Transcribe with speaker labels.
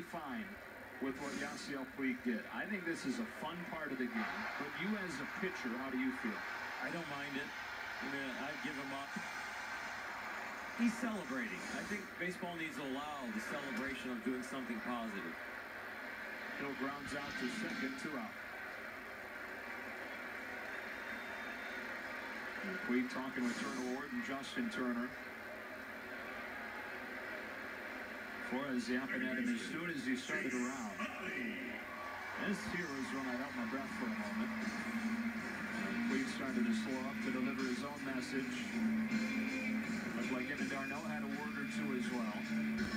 Speaker 1: fine with what Yasiel Puig did. I think this is a fun part of the game. But you as a pitcher, how do you feel?
Speaker 2: I don't mind it. I'd give him up. He's celebrating. I think baseball needs to allow the celebration of doing something positive.
Speaker 1: Hill grounds out to second, 2 out. Puig talking with Turner Ward and Justin Turner. Flores yapping at him as soon as he started around. This here is when I held my breath for a moment. Puig started to slow up to deliver his own message. Looked like him and Darnell had a word or two as well.